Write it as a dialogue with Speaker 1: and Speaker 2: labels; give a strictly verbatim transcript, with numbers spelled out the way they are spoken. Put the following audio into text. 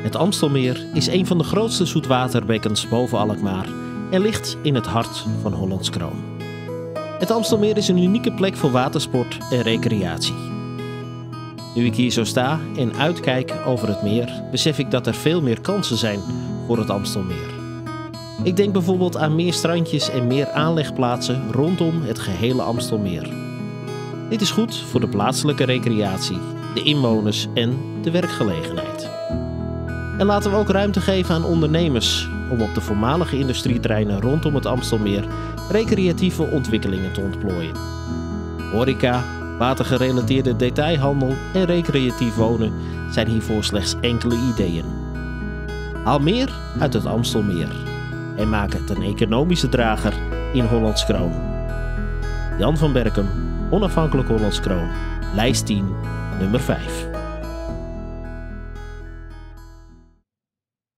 Speaker 1: Het Amstelmeer is een van de grootste zoetwaterbekkens boven Alkmaar en ligt in het hart van Hollands Kroon. Het Amstelmeer is een unieke plek voor watersport en recreatie. Nu ik hier zo sta en uitkijk over het meer, besef ik dat er veel meer kansen zijn voor het Amstelmeer. Ik denk bijvoorbeeld aan meer strandjes en meer aanlegplaatsen rondom het gehele Amstelmeer. Dit is goed voor de plaatselijke recreatie, de inwoners en de werkgelegenheid. En laten we ook ruimte geven aan ondernemers om op de voormalige industrieterreinen rondom het Amstelmeer recreatieve ontwikkelingen te ontplooien. Horeca, watergerelateerde detailhandel en recreatief wonen zijn hiervoor slechts enkele ideeën. Haal meer uit het Amstelmeer en maak het een economische drager in Hollands Kroon. Jan van Berkem, Onafhankelijk Hollands Kroon, lijst tien, nummer vijf.